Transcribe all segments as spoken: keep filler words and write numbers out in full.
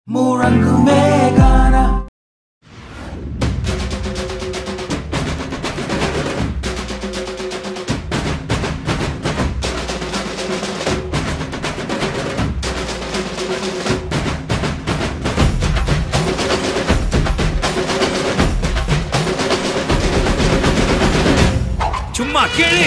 Murangume Ghana. சும்மா கேளு.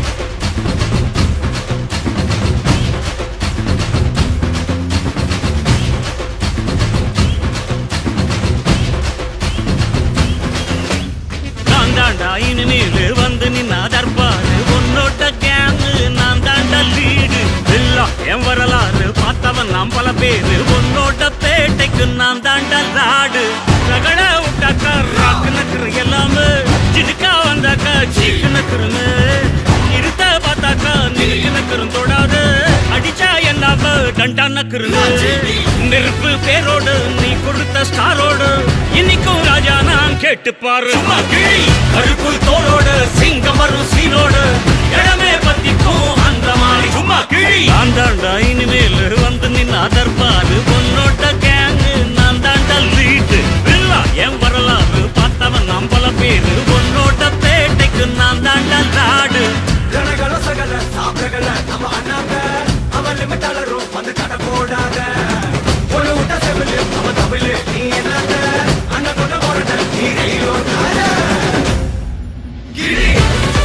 நான் தாண்டா இனிமேல் வந்து நின்னா தர்பாரு உன்னோட்ட கேங்கு நான் தாண்டா லீடு எல்லாம் என் வரலாறு பார்த்தவன் நாம் பல பேரு உன்னோட்ட பேட்டைக்கு நான் தாண்டா லாடு ரகட விட்டாக்கா ராக்கு நக்குற எல்லாமே சிடுக்கா வந்தாக்கா சீக்கு நக்குறமே இருத்த பார்த்தாக்கா நிறுக்கு நக்குறும் தொடாது அடிச்சா என்னாவ டண்டா நக்குறமே நெருப்பு பேரோடு நீ கொடுத்த ஸ்டாரோடு இன்னைக்கும் ராஜா நான் கேட்டு பாரு கருப்பு தோளோடு சிங்கம் வரும் சீனோடு இடமே பத்திக்கும் அந்த மாதிரி சும்மா கிழி நான் தாண்டா இனிமேல் வந்து நின்னா தர்பாரு பொன்னோட்ட கேங்கு நான் தாண்டா லீட்டு இல்ல என் வரலாறு பார்த்தவன் நாம் பல பேரு பொன்னோட்ட பேட்டைக்கு நான் தாண்டா லாடு ஜனகள சகல சாப்பிடல நம்ம அண்ணாங்க அவன் லிமிட்டாளரும் வந்து கடை போடாத ஒரு விட்ட செவிலு அவன் தமிழ் நீ என்னங்க அண்ணன் கொண்ட போறத நீ ரயிலோட்டாத கிரி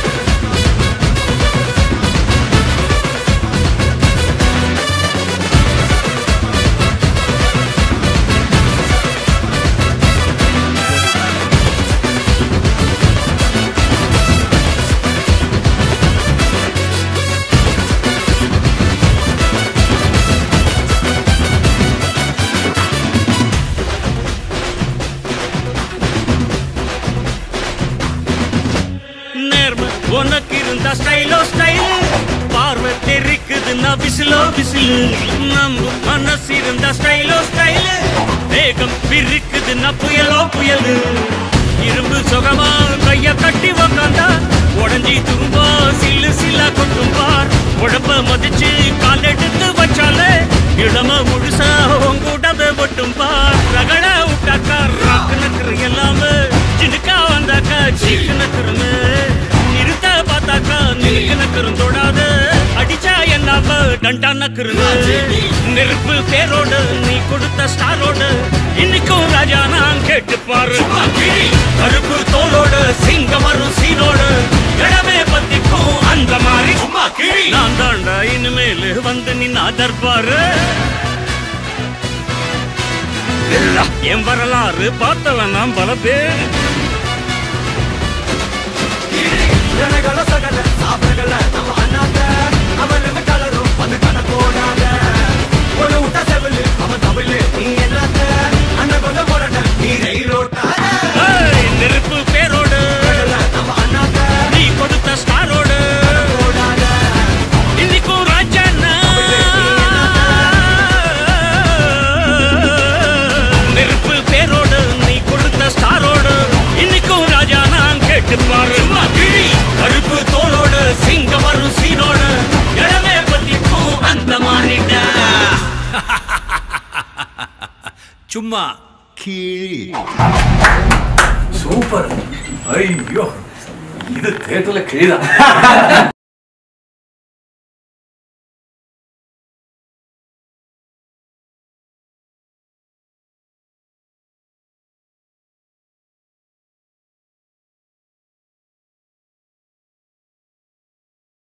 உனக்கு இருந்தா ஸ்டைலோ ஸ்டைல் பார்வை தெரிக்குதுன்னா விசிலோ விசில் நம்ம மனசு இருந்தா ஸ்டைலோ ஸ்டைல் வேகம் பிரிக்குதுன்னா புயலோ புயல் இரும்பு சுகமா கைய கட்டி உக்காந்தா உடஞ்சி துரும்பா சில்லு சில்லா கொட்டும் பார் உடம்ப மதிச்சு கால் எடுத்து வச்சாலே இடம முழுசா உங்கூடவே ஒட்டும் பார் ரகட விட்டாக்கா ராக்கு நக்குற எல்லாமே சிடுக்கா வந்தாக்கா சீக்கு நக்குறமே நிறுத்த பார்த்தாக்கா நிறுக்கு நக்குறும் தொடாது அடிச்சா என்னாவ டண்டா நக்குறது நெருப்பு பேரோடு நீ கொடுத்த ஸ்டாரோடு இன்னைக்கும் ராஜா நான் கேட்டு பாரு கருப்பு தோளோடு சிங்கம் வரும் சீனோடு இடமே பத்திக்கும் அந்த மாதிரி சும்மா கிழி நான் தாண்டா இனிமேல் வந்து நின்னா தர்பாரு என் வரலாறு பார்த்தவன் நாம் பல பேர் ஜனகள சகல சாப்பிடல நம்ம அண்ணாங்க அவன் லிமிட்டாளரும் வந்து கடை போடாத ஒரு விட்ட செவிலு அவன் தமிழ் நீ என்னங்க அண்ணன் கொண்ட போறத நீ ரயிலோட்டாத நெருப்பு பேரோடு நம்ம அண்ணாங்க நீ கொடுத்த ஸ்டாரோடு போடாத இன்னைக்கும் ராஜா நெருப்பு பேரோடு நீ கொடுத்த ஸ்டாரோடு இன்னைக்கும் ராஜா நான் கேட்டு பாரு கருப்பு தோளோடு சிங்கம் வரும் சீனோடு இடமே பத்திக்கும் அந்த மாறிட்ட சும்மா கீழ் சூப்பர் ஐயோ இது தேட்டர்ல கிழிதான்